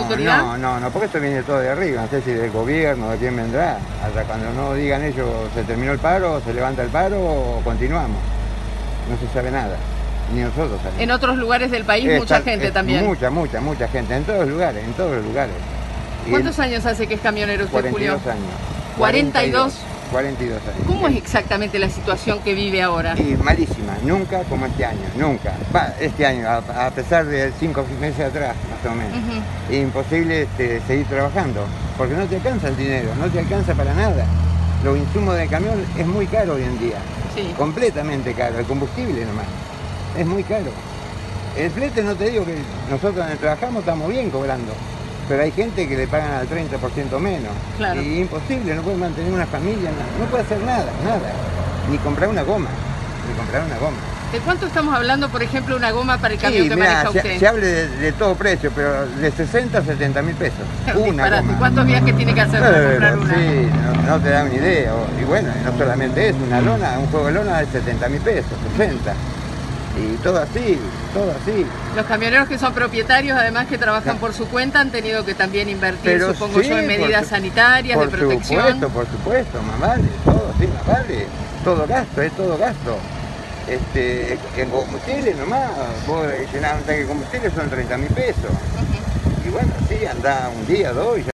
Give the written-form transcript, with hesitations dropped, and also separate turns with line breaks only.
autoridad?
No, porque esto viene todo de arriba, no sé si del gobierno, de quién vendrá. Hasta cuando no digan ellos, se terminó el paro, se levanta el paro o continuamos. No se sabe nada, ni nosotros sabemos.
En otros lugares del país mucha gente también.
Mucha gente, en todos los lugares, en todos los lugares.
¿Cuántos años hace que es camionero usted,
42
Julio?
años.
42.
42 años.
¿Cómo es exactamente la situación que vive ahora?
Y malísima, nunca como este año, nunca. Este año, a pesar de 5 meses atrás, más o menos. Imposible seguir trabajando, porque no te alcanza el dinero, no te alcanza para nada. Los insumos del camión es muy caro hoy en día,
sí.
Completamente caro, el combustible nomás, es muy caro. El flete, no te digo que nosotros donde trabajamos estamos bien cobrando, pero hay gente que le pagan al 30% menos.
Claro.
Y imposible, no puede mantener una familia, no puede hacer nada, ni comprar una goma,
¿De cuánto estamos hablando, por ejemplo, una goma para el camión que maneja usted?
Se hable de todo precio, pero de 60 a 70 mil pesos. Una goma.
¿Cuántos viajes tiene que hacer para comprar una?
Sí, no te da una idea. Y bueno, no solamente eso, una lona, un juego de lona de 70 mil pesos, 60. Y todo así.
Los camioneros que son propietarios, además que trabajan por su cuenta, han tenido que también invertir,
pero
supongo yo, en medidas sanitarias, de protección.
Por supuesto, más vale, todo, sí, más vale. Todo gasto, es todo gasto. En combustible nomás, vos llenás un tanque de combustible son 30 mil pesos. Y bueno, sí, andá un día, dos.